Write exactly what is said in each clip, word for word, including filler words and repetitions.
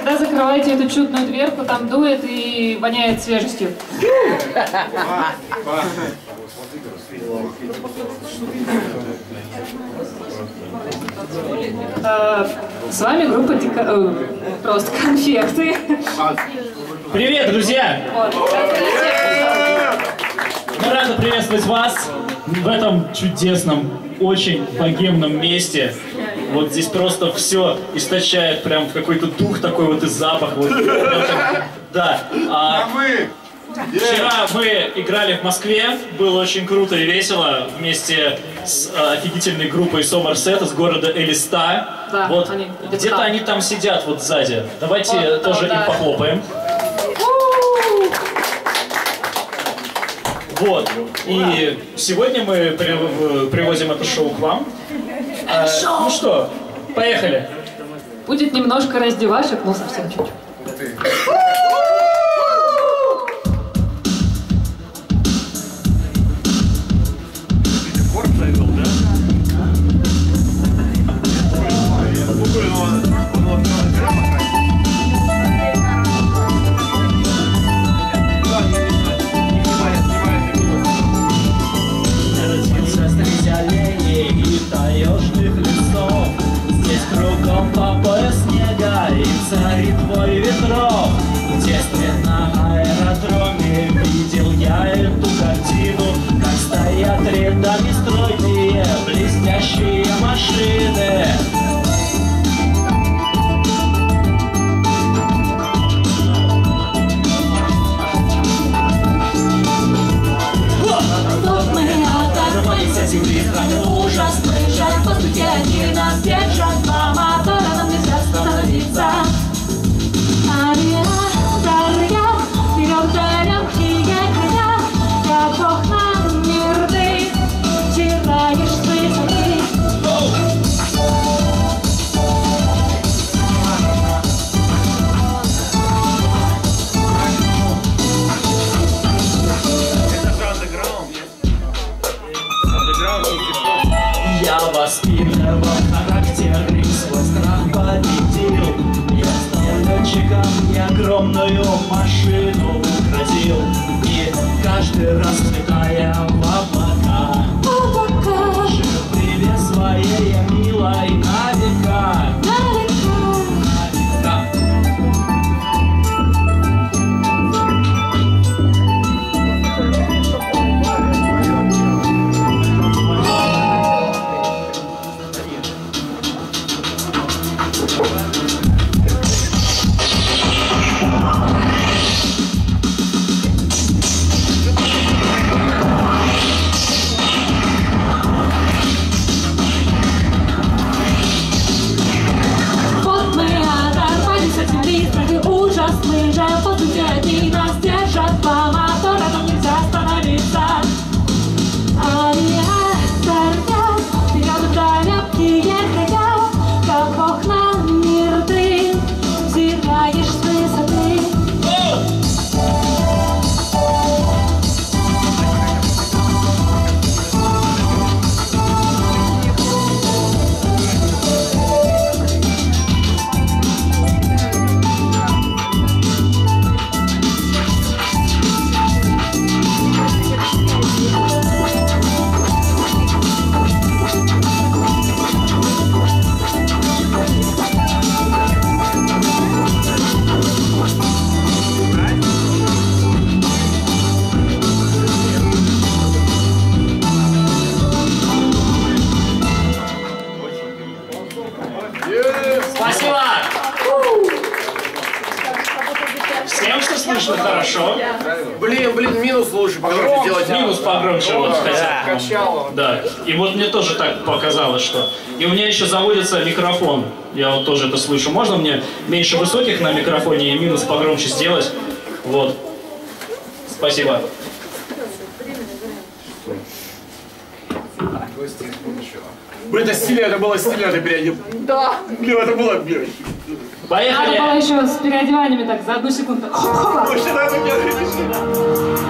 Когда закрываете эту чудную дверку, там дует и воняет свежестью. С вами группа Дика... э, просто конфекты. Привет, друзья! Вот. Мы рады приветствовать вас в этом чудесном, очень богемном месте. Вот здесь просто все источает прям какой-то дух такой вот и запах. Вот. Да. А вчера мы играли в Москве, было очень круто и весело вместе с а, офигительной группой Сомерсет из города Элиста. Да, вот они где-то они там сидят вот сзади. Давайте вот, тоже да, им да. похлопаем. Вот. И сегодня мы привозим это шоу к вам. А, ну что, поехали. Будет немножко раздевашек, но совсем чуть-чуть. Царит твой ветров. В детстве на аэродроме видел я эту картину, как стоят рядами стройные блестящие машины. Вот мы оторвались от земли, страны ужасный жар. По сути, они нас держат, но мотора нам нельзя остановиться. Я воспитывал характер и свой страх победил. Я стал летчиком и огромную машину укротил. И каждый раз взлетая в облака, жил ты без своей милой на века. На века. Спасибо! Всем что слышно хорошо? Блин, блин, минус лучше погромче сделать. Минус погромче вот хотя. Качало. Да. И вот мне тоже так показалось, что... И у меня еще заводится микрофон. Я вот тоже это слышу. Можно мне меньше высоких на микрофоне и минус погромче сделать? Вот. Спасибо. Блин, это стильно, это было стильно, это переодев. Да. Блин, это было, блин. Поехали! Надо было еще с переодеваниями так за одну секунду. Ой, что надо делать?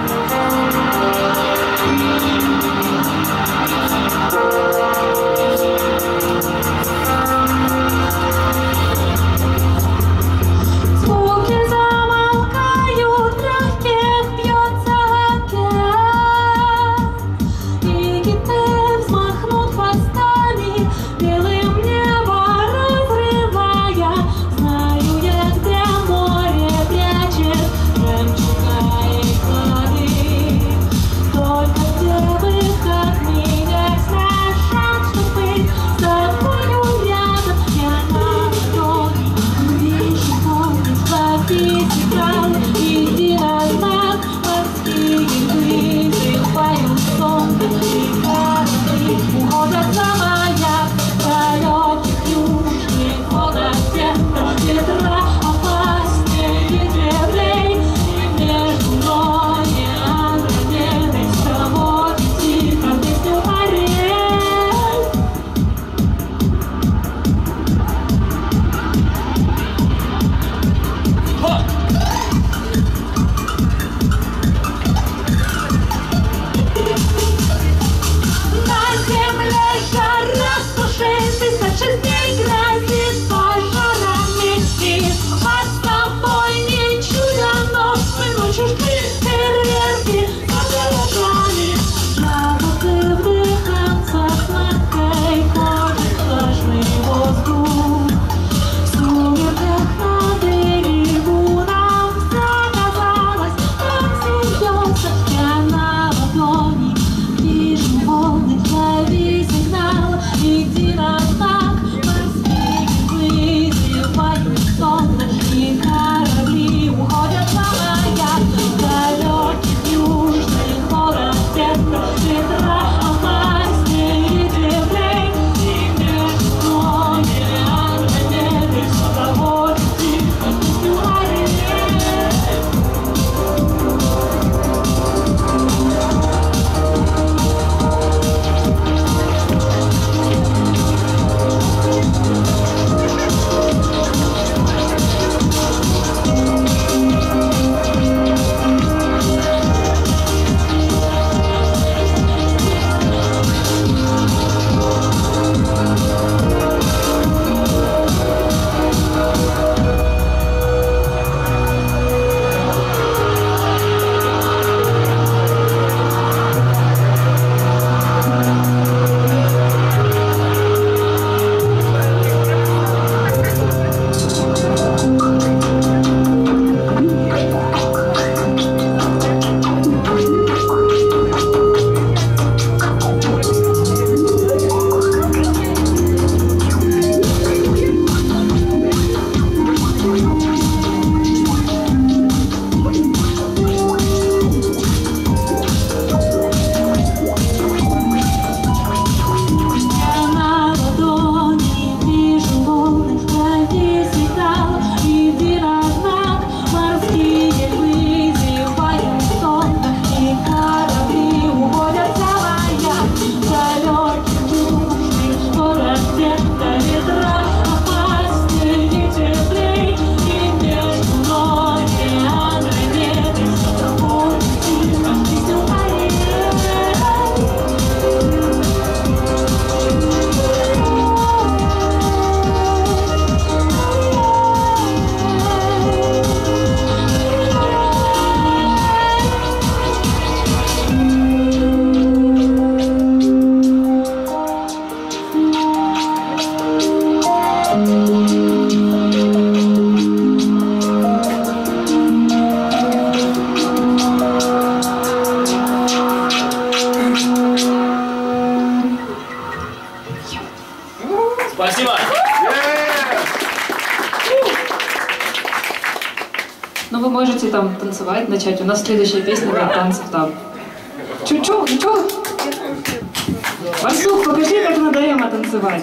Но вы можете там танцевать, начать. У нас следующая песня для танцев там. Чу-чу, чу. Барсук, покажи, как надо Эма танцевать.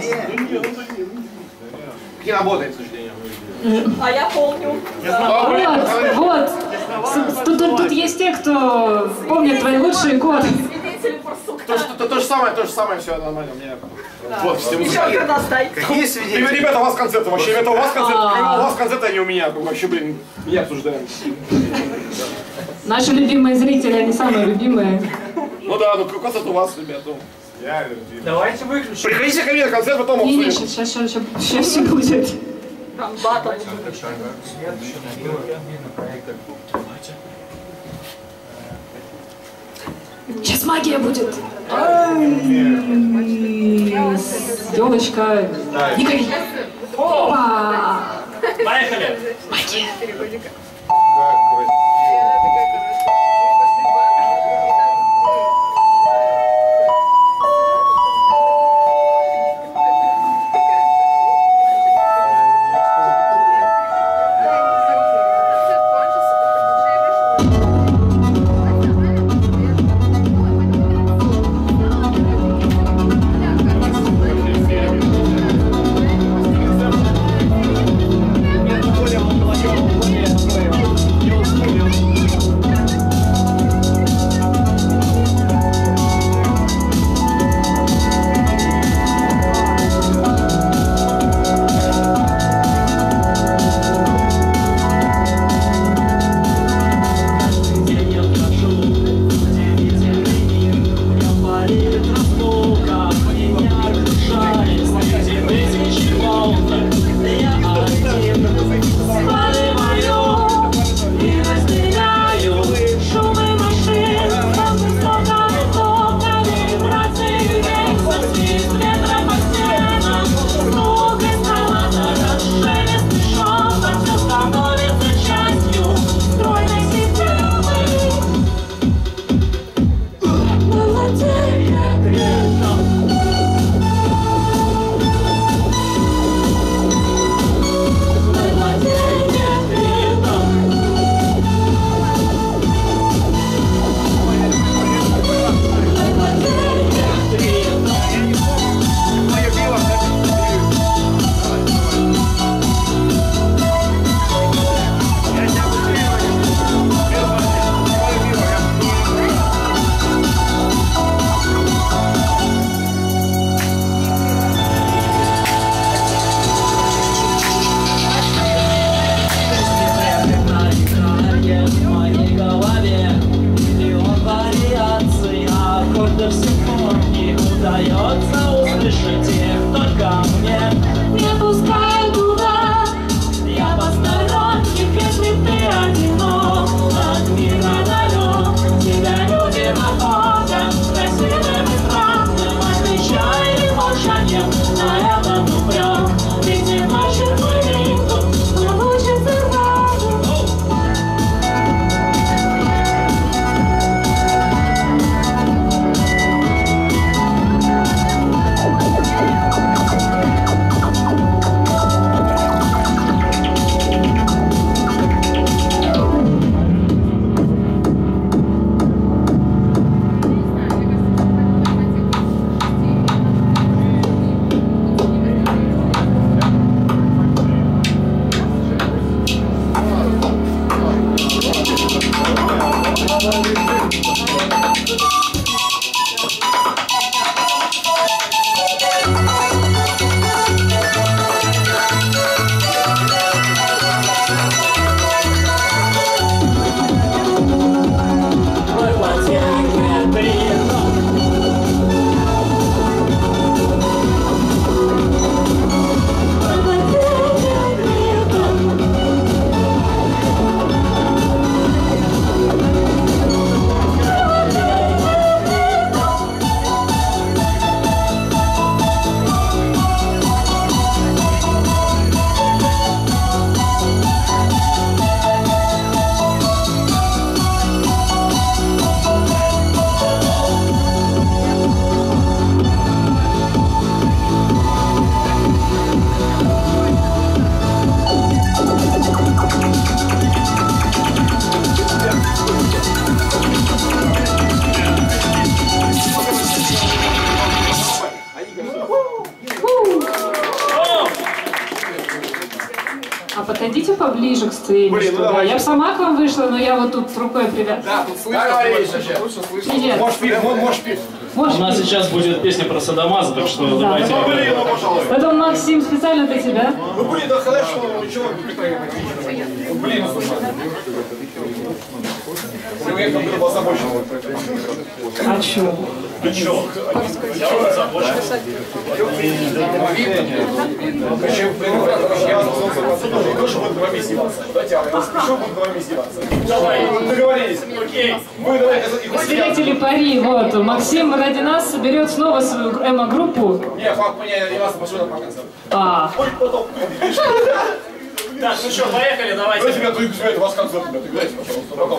Не работает, к сожалению. А я помню. Вот, вот. Тут, тут, тут есть те, кто помнит твои лучшие годы. Свидетели барсука. То, что- то, то же самое, то же самое, все нормально. У меня... Вот, все Еще когда сдай. Какие свидетели? Ребята, у вас концерт вообще, это у вас концерт, у вас концерт, а не у меня. Вообще, блин, меня обсуждаем. Наши любимые зрители, они самые любимые. Ну да, ну концерт у вас, ребята. Давайте выключим. Приходите ко мне на концерт, потом Не, не, обсудим. сейчас, сейчас, сейчас, сейчас все будет. Там батл. Сейчас магия будет. Елочка. Никаких. Опа! Поехали! Более молодежь, более поближе к сцене. Блин, ну что, да. давай. Я бы сама к вам вышла, но я вот тут рукой привязана. Да, тут слышно. Лучше слышно. Привет. Можешь пить, можешь пить. Можешь У нас пить? сейчас будет песня про садомаза, так что Да. давайте. Ну, блин, ну, пожалуйста. Потом, Максим, специально для тебя. Ну, блин, да хорошо, ну, чего? Ну, блин, слушай. Сегодня я был озабочен. А чё? Ну чё? Я уже озабочен. Я тоже буду два месяца издеваться. Давайте, я вас пишу, буду два месяца издеваться. Давай. Договорились. Окей. Мы давайте Встретили пари, вот. Максим ради нас соберет снова свою эмо-группу. Не, факт меня, я вас пошлю на показ. А, Ой, потом. Так, ну что, поехали, давайте. Давайте меня тут это вас концерт, ребята, играйте, пожалуйста, потом.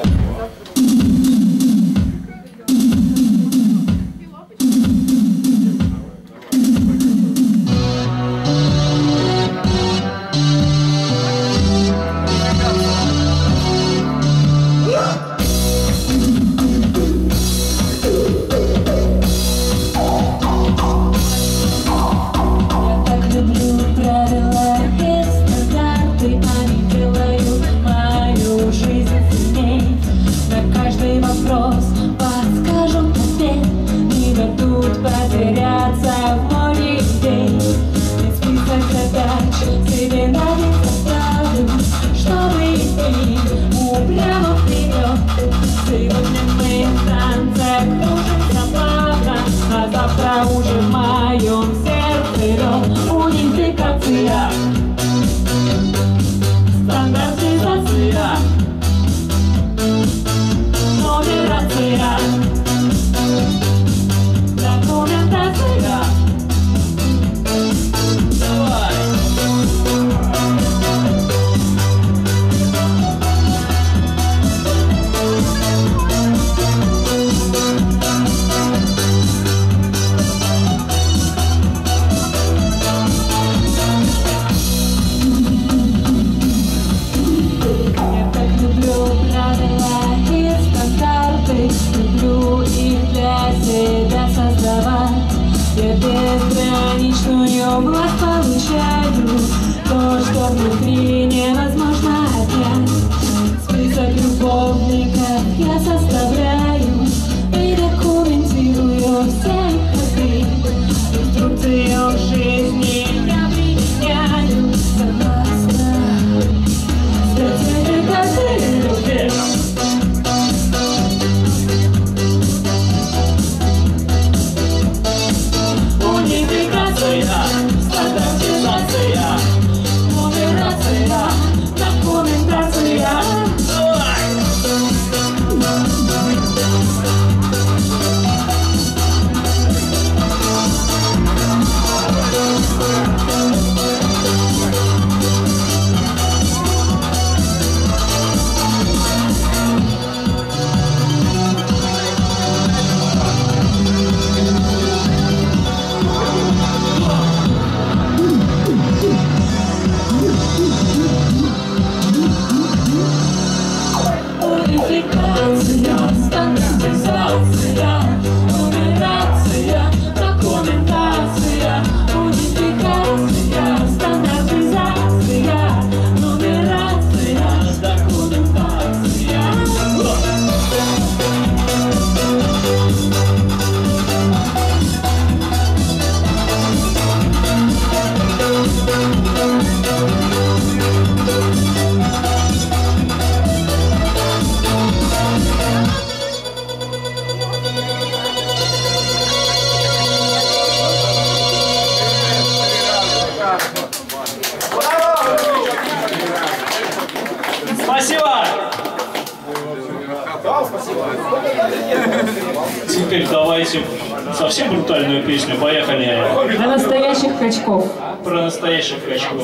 Теперь давайте совсем брутальную песню. Поехали. Для настоящих качков. Про настоящих качков.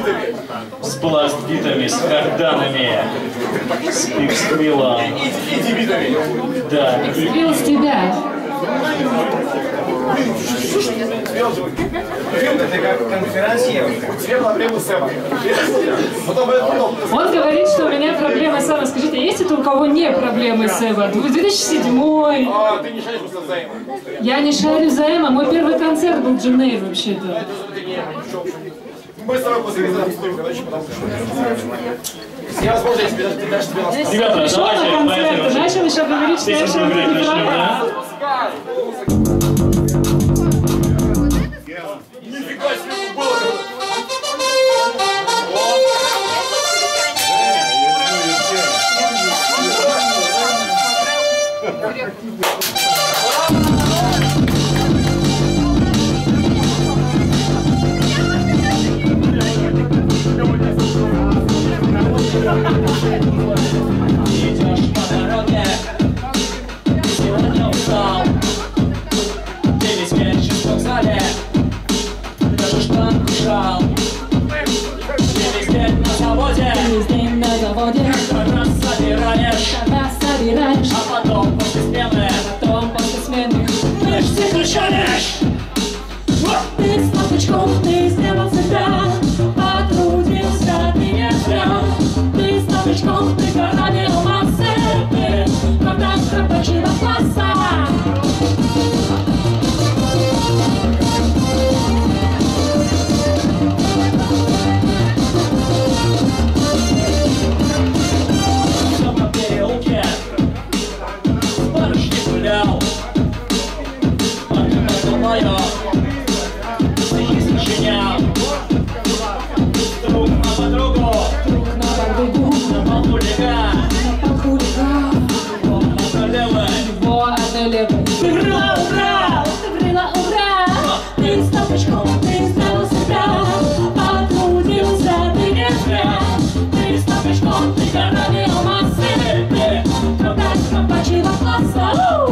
С бластбитами, с карданами. С пиксмилом. Да. Сбил с тебя. Он говорит, что у меня проблемы с эмо. Скажите, есть это у кого не проблемы с эмо? две тысячи седьмой. А, ты не шаришь просто за эмо. Я не шарю за эмо. Мой первый концерт был Дженей вообще-то. Мы с тобой после визора стоим, короче, потому что... Я возможно, я тебе даже тебе расскажу. Ребята, Пришел на давайте, концерт, поехали. начал еще говорить, что я Песню все играть не начнем, права. да? Нифига себе было! Идешь по дороге, сегодня устал. Ты весь вечер в вокзале, даже штанг ушал. Ты весь день на заводе, Весь день на заводе, как раз собираешь, когда собираешь, а потом после смены потом после смены ты ж всех шалишь. ты с толстячком, ты сделал себя, потрудился ты не зря. Ты с толстячком, ты гранил массы, ты продаж рабочего класса. Все по переулке, барышни гулял. Память мое, стихи сочинял. Друг на подругу, На подругу, на полу лега. на полку лега, Он одолела, его одолевай. ты врила, ура! Ты говорила ура! Ты с толстячком, ты сделал себя, потрудился ты не зря. Ты с толстячком, ты гранил массы, ты продаж рабочего класса.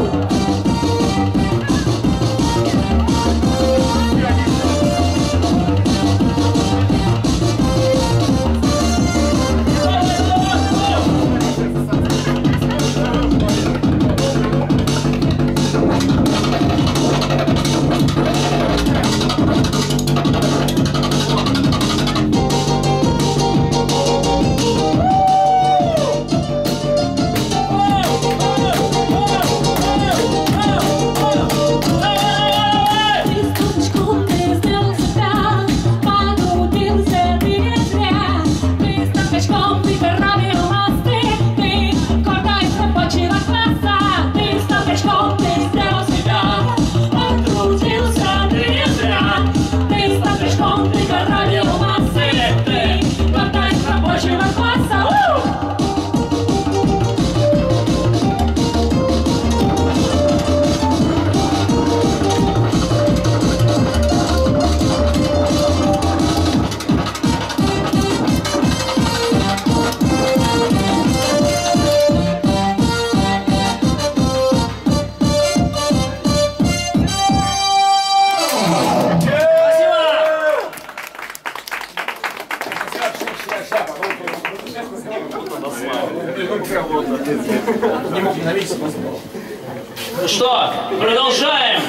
Ну что, продолжаем.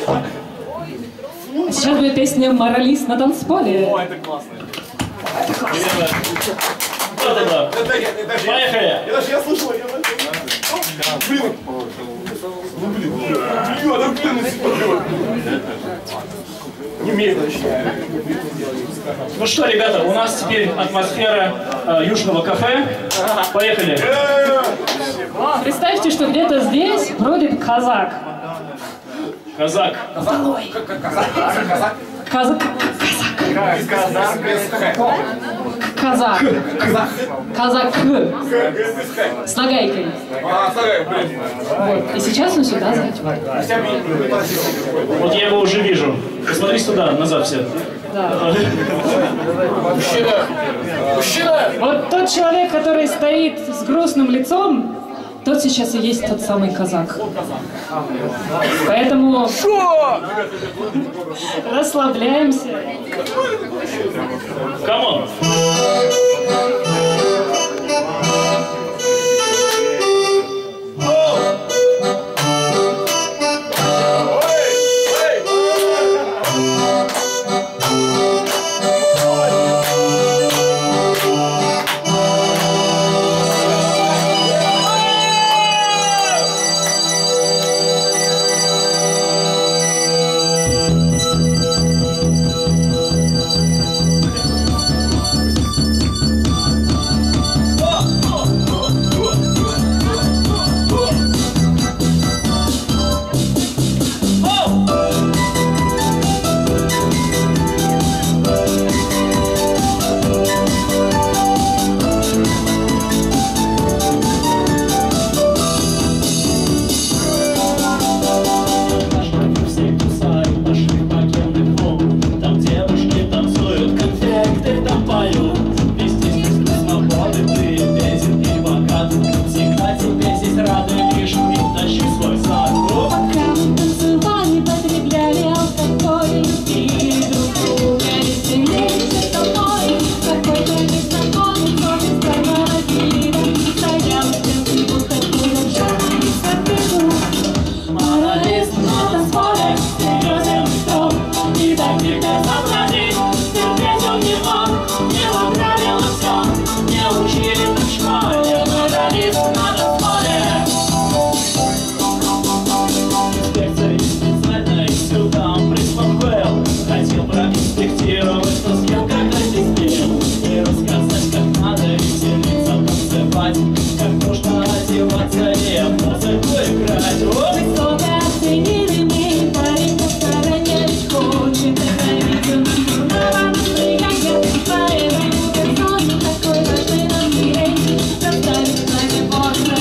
Сейчас будет песня «Моралист на танцполе». О, это классно. Ребята, да-да-да. Это я, это же я. Поехали. Я даже я слышал, я даже... Блин. Ну, блин. Блин, да блин. Не умеет вообще. Ну что, ребята, у нас теперь атмосфера э, южного кафе. Поехали. Представьте, что где-то здесь бродит казак. Казак. Казак. Казак. Казак. Казак. С нагайкой. А, старая, блин. Вот. И сейчас он сюда зайдет. Вот я его уже вижу. Посмотри сюда, назад все. Да. Мужчина. Мужчина. Вот тот человек, который стоит с грустным лицом, тот сейчас и есть тот самый казак. Поэтому расслабляемся. Камон. танцевать, как можно одеваться и музыку играть. Высоко оценили мы, парень на стороне лишь хочет нравится мир. На вам слияние, поэтому персоны такой важный нам мир. Заставить с нами можно.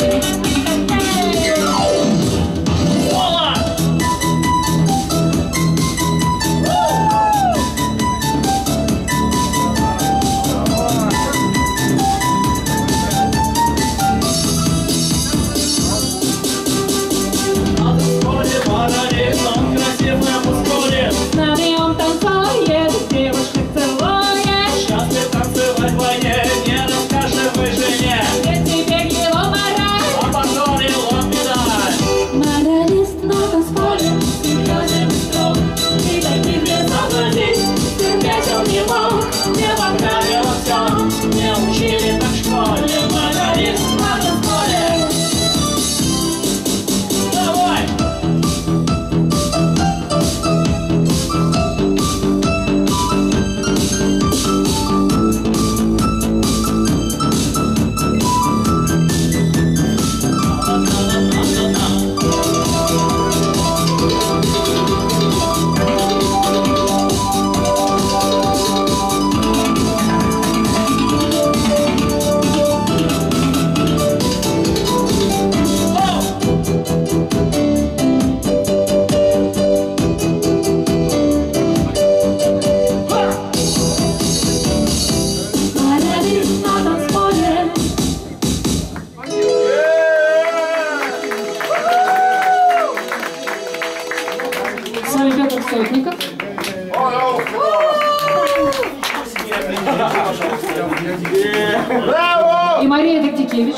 И Мария Дегтякевич.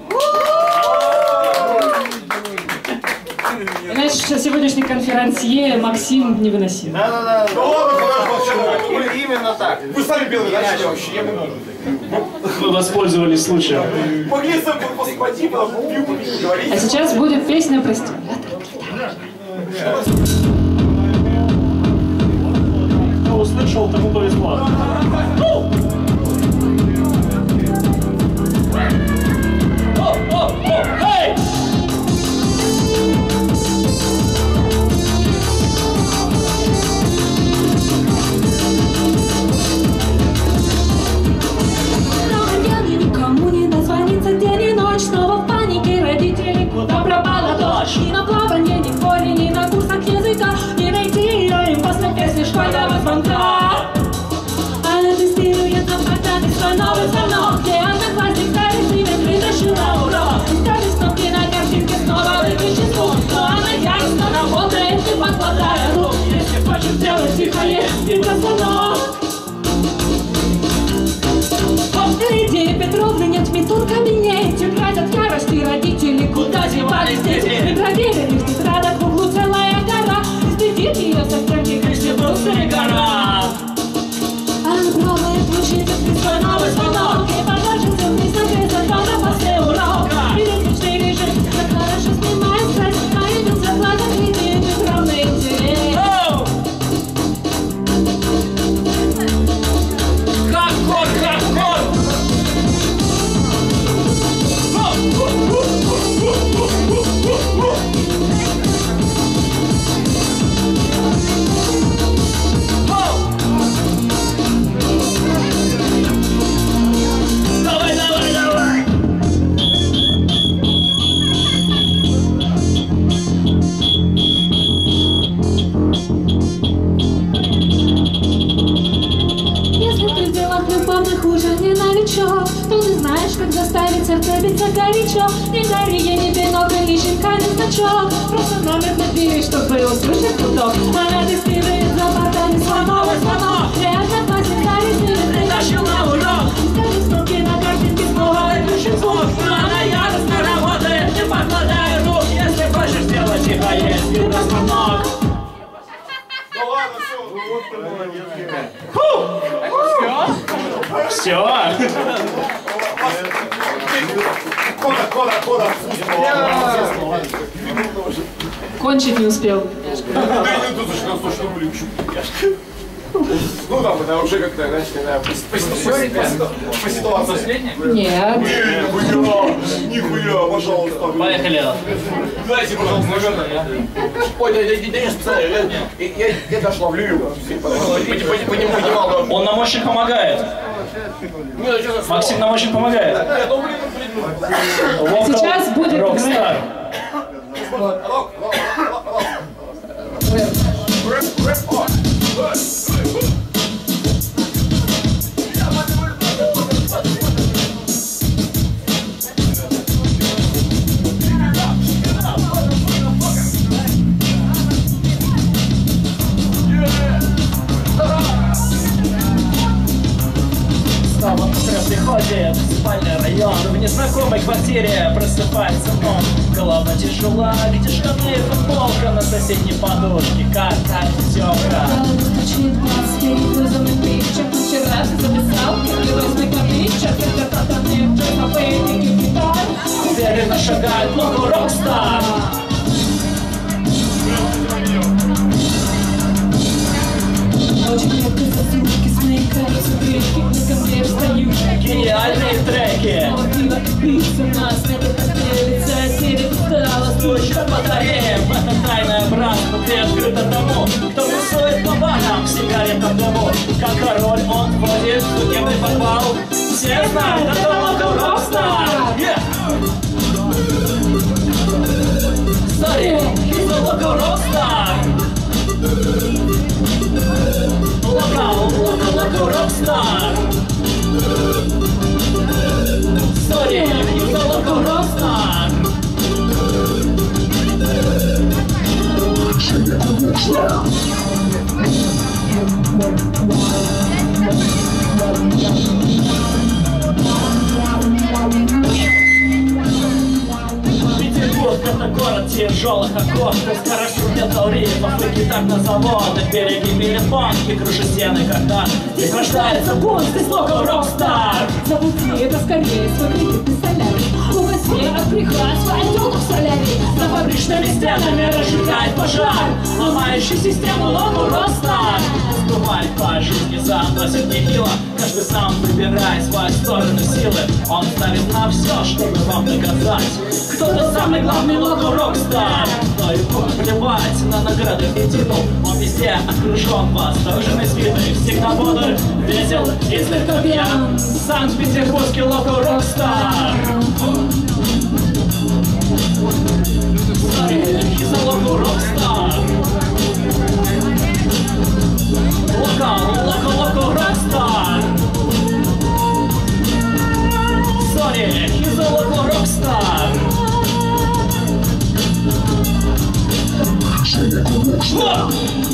Значит, сегодняшний конферансье Максим Невыносим. Да-да-да. Именно так. Вы сами белые начали вообще, я не могу. Вы воспользовались случаем. Могли с собой поспать, потому что пью, говорить. А сейчас будет песня про стимулятор. Кто услышал, тому повезло. Эй! Никому не дозвонится день и ночь, снова в панике родители, куда пропала дочь. Ни на плавание, ни в море, ни на курсах языка, не найти ее им после песни школьного звонка. Она тестирует на фортане свой новый звонок, где одноклассник старый привет притащил на урок. Ставит кнопки на картинке, снова выключи звук, но она яростно работает и подкладая рук. Если хочешь сделать тихое, микрозвонок. Впереди Петровны нет метур в кабинете, тратят ярости родители, куда девались дети. Мы проверили в тетрадах в углу целая гора, следит ее со стенки, если брусная гора. Она пробует включить свой новый звонок и подложится вниз на кресло, когда после урока. Переключный режим, как хорошо снимает стресс, появился глазок Лидии Петровны интерес. Хардкор, хардкор! Давай, давай, давай! Если ты в делах любовных уже не новичок, то ты знаешь, как заставить сердце биться горячо. Не гори, я не бинокль, не щенка, не значок. Просто номер на двери, чтобы услышать гудок. Она тестирует за бортами свой новый звонок. Где одноклассник старый привет притащил на урок. Ставит кнопки на картинке, снова выключит звук. Но она яростно работает, не покладая рук. Если хочешь сделать тихое, микрозвонок. Ну ладно, все, вот ты молодец. Все? Кода, кода, кода. Кончить не успел. Да и тут уже на сто рублей еще. Ну там, это уже как-то, знаешь, когда по ситуации. Нет. Не, Нихуя, нихуя, пожалуйста. Поехали. Дайте, пожалуйста, наверное. Ой, да, да, да, я специально, я, я, я даже ловлю его. Понимал, Он нам очень помогает. Максим нам очень помогает. Local Сейчас будет Rockstar. Снова утро приходит в спальный район. В незнакомой квартире просыпается он. Голова тяжела, видишь штаны, футболка. На соседней подушке карта пятерка. Звучит глазки, вызовный пикчер. Вчера ты записал, первый восьмой копичер. Когда татами в джейпапе и гитар. Уверенно шагает Local Rockstar. Очень редко засылки смыкаются крышки. На ко мне встают Гениальные треки. снова пиво и пицца. Нас на коктейле лица серия устала. Точно батарея, в этом тайное братство. Ты открыто тому, кто рисует по барам в сигаретном дыму. Как король он входит в судебный подвал. Все знают, это Local Rockstar. Yeah. Sorry, he's a Local Rockstar. Local, local, local Rockstar. Sorry, he's a Local Rockstar. Петербург — это город тяжелых оков. Скоростью метал рифов и гитар на заводах. Береги милифонки, крыши стены, когда здесь рождается бунт, здесь Local Rockstar. Забудьте это скорее, свой кредитный солярий. У гостей от прихватства отделов солярий. За фабричными стенами разжигает пожар, ломающий систему Local Rockstar. Бывает по жизни заносит нехило. Каждый сам выбирает свою сторону силы. Он ставит на все, чтобы вам доказать, кто-то самый главный Local Rockstar. Но ему плевать на награды и титул. Он везде окружен восторженной свитой. Всегда бодр, весел и слегка пьян. Санкт-Петербургский Local Rockstar. He's a Local Rockstar. Local, local, local Rockstar. Sorry, he's a Local Rockstar. Whoa!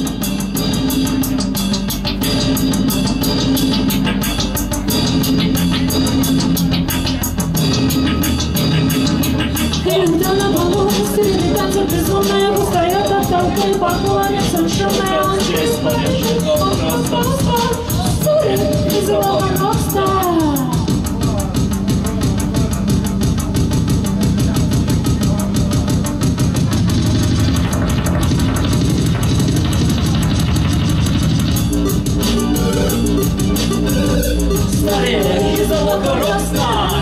Когда на балу среди танцев безумная устает от толпы, поклонится шумная. Он Здесь полежит он просто. Sorry, he's a Local Rockstar. Sorry, he's a Local Rockstar.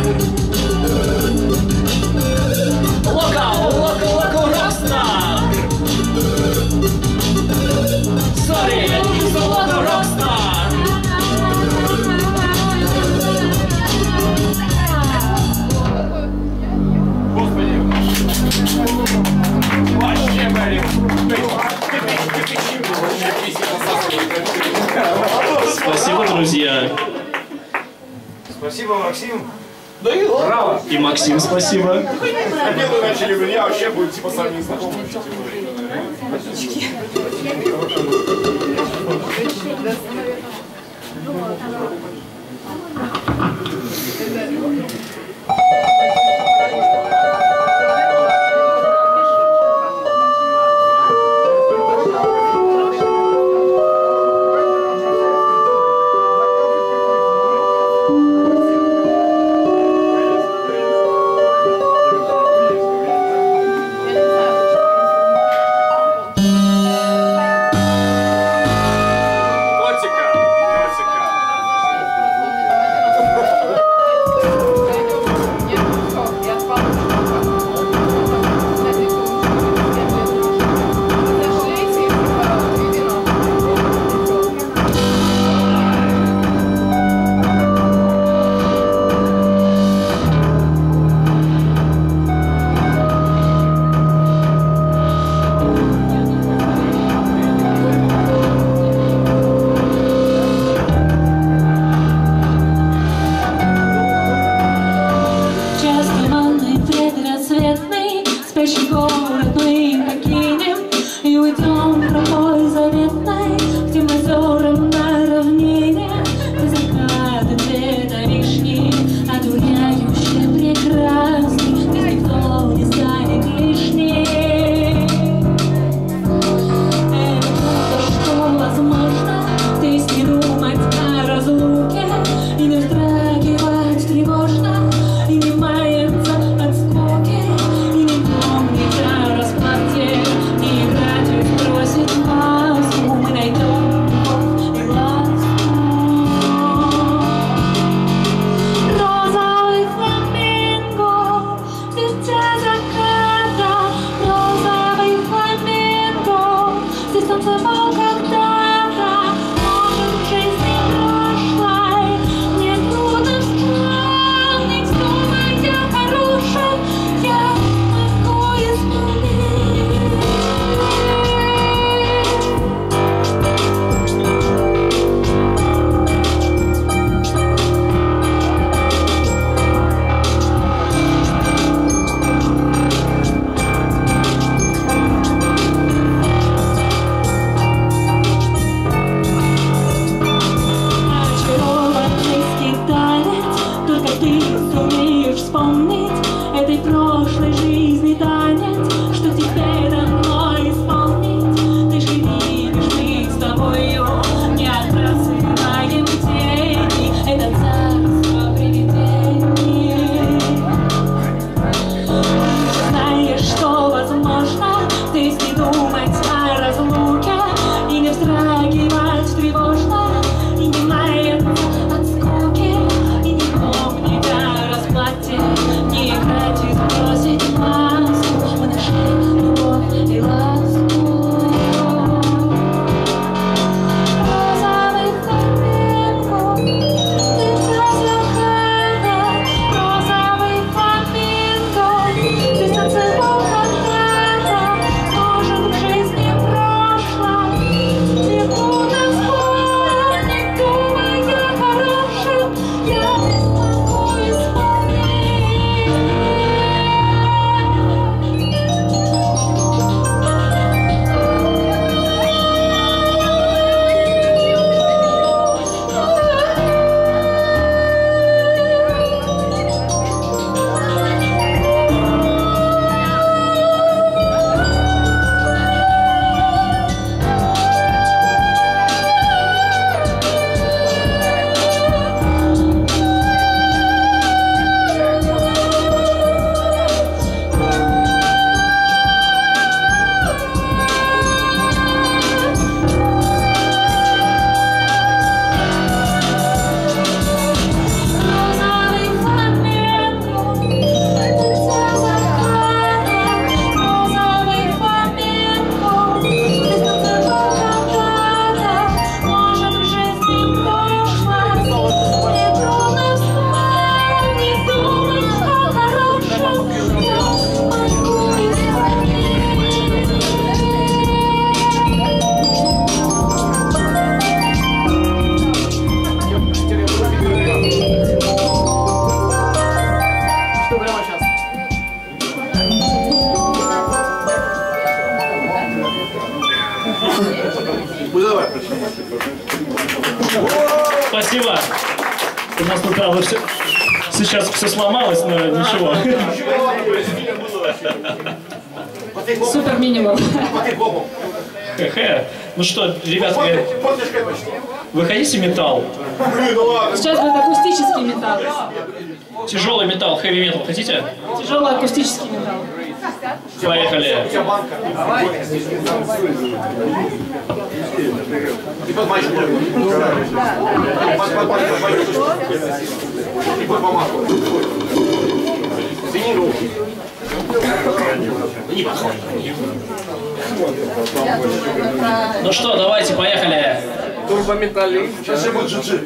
Local, local, local Rockstar. Sorry, he's a Local Rockstar. вообще, блин. Спасибо, друзья. Спасибо, Максим. Да и ладно. Браво. И Максим, спасибо. А мне вы начали, блин, я вообще буду типа сами знакомы. спящий город мы им покинем и уйдем тропой заветной к темнозерам на равнине, где закаты цвета вишни, одуряюще прекрасный, здесь никто не станет лишним. Это то, что возможно, здесь не думать о разлуке и не вздрагивать тревожно, и не маяться от скуки, и не помнить о расплате, не играть и сбросить маску. Мы найдем любовь и ласку. Розовый фламинго, сердце заката, розовый фламинго, здесь танцевал когда-то. Может, в жизни прошлой мне трудно вспомнить, думать о хорошем я могу исполнить. Очарованный скиталец, только ты сумеешь вспомнить этой прошлой жизни танец, что тебе дано исполнить. Ты же видишь, мы с тобою не отбрасываем тени, это царство привидений. Ты знаешь, что возможно здесь не думать о разлуке и не вздрагивать тревожно, и не маяться от скуки, и не помнить о расплате, не играть и сбросить маску. Мы нашли любовь и ласку. Розовый фламинго, сердце заката, розовый фламинго, здесь танцевал когда-то. Может, в жизни прошлом не трудно вспомнить, думая о хорошем я могу исполнить. Розовый фламинго, сердце заката, розовый фламинго, здесь танцевал когда-то. Может, в жизни прошлой мне трудно вспомнить, думать о хорошем я могу исполнить. Что прямо сейчас? Ну давай. Спасибо. У нас тут, правда, все... сейчас все сломалось, но ничего. Супер минимум. Хе-хе. Ну что, ребята, вы хотите металл? Блин, ну ладно. Сейчас будет акустический металл. Тяжелый металл, хэви метал хотите? Тяжелый акустический металл. Поехали. И под мальчик. И под помадку. Извини руку. Не подходит. Ну что, давайте, поехали. Турбометаллик. Сейчас же будет джи-джи.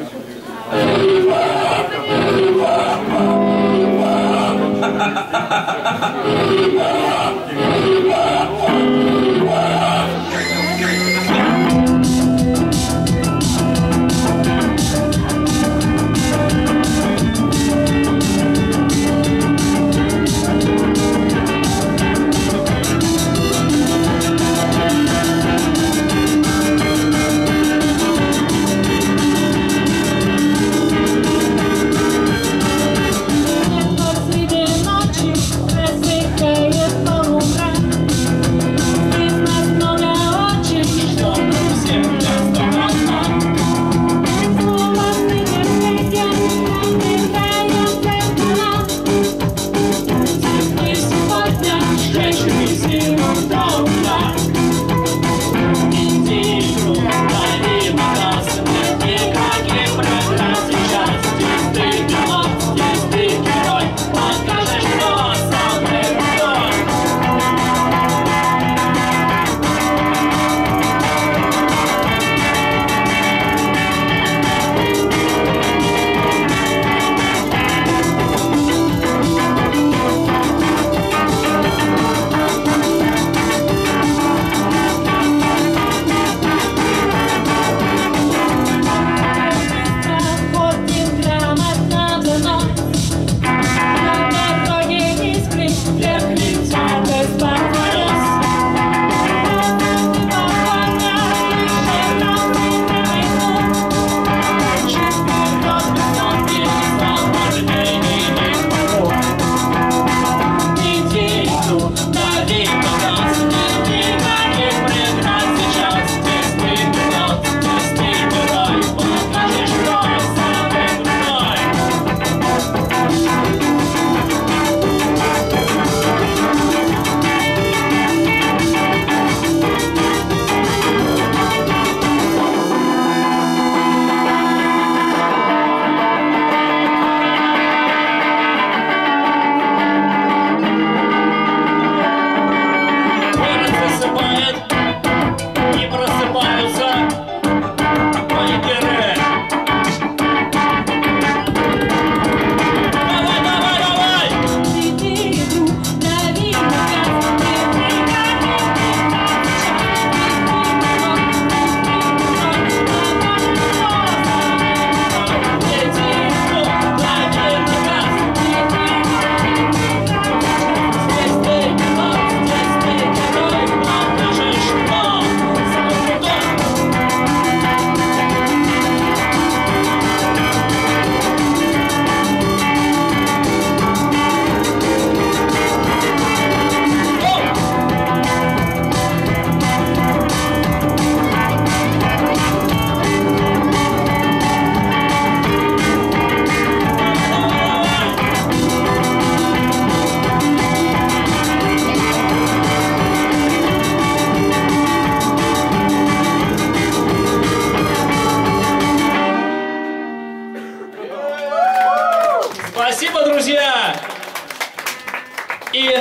И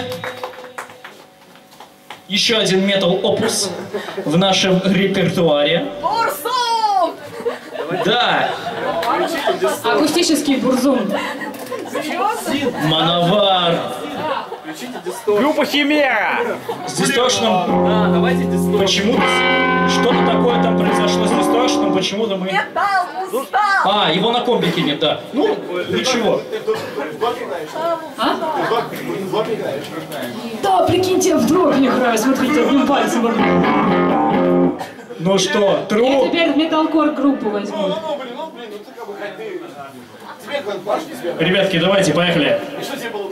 еще один метал-опус в нашем репертуаре. Бурсун! Да, Акустический бурзум. Мановар. Группа Химера! С дисторшеном. Да, давайте дисторшн. Почему-то что-то такое там произошло с дисторшеном, почему-то мы... А, его на комбике нет, да. Ну, ничего. Да, прикиньте, я в дробь не играю, смотрите, одним пальцем. Ну что, Я тру... теперь металкор группу возьму. Ну, блин, ну, блин, ну ты как бы хоть ты... Тебе как башни себе. Ребятки, давайте, поехали. И что тебе было?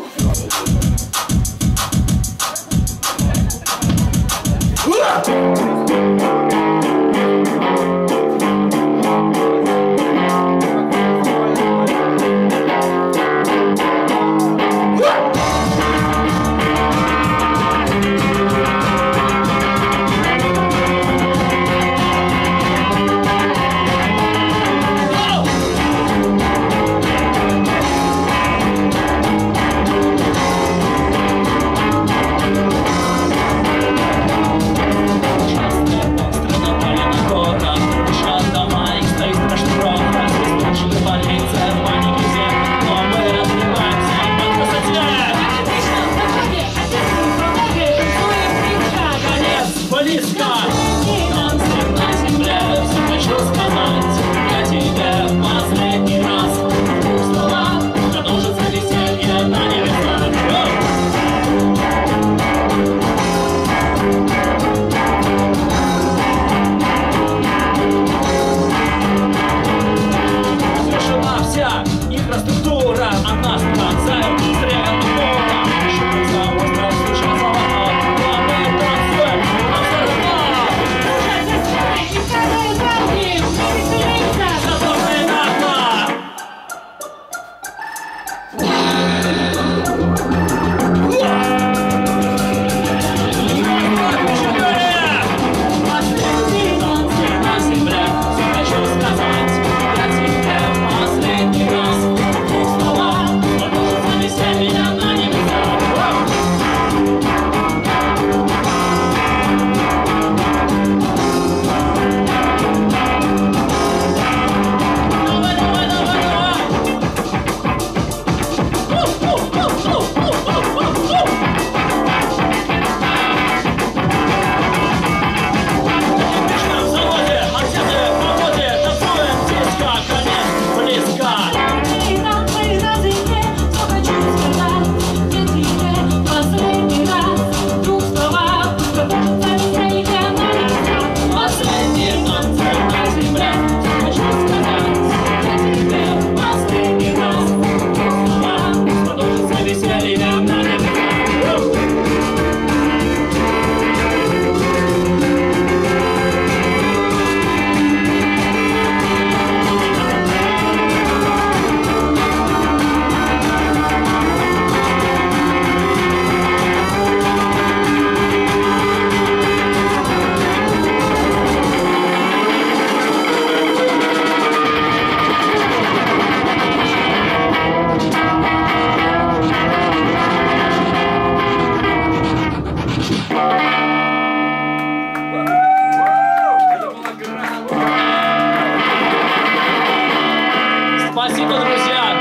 Спасибо, друзья!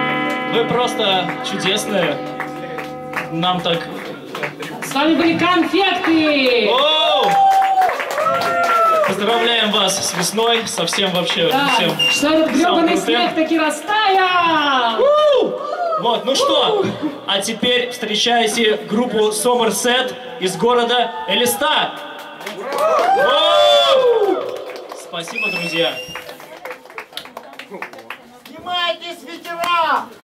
Вы просто чудесные. Нам так... С вами были конфетки! Оу! Поздравляем вас с весной, со всем вообще, Да, всем что этот самым гребаный крутым. снег таки растаял! У! Вот, ну что, а теперь встречайте группу Сомерсет из города Элиста. Оу! Спасибо, друзья. Снимайтесь, ветера!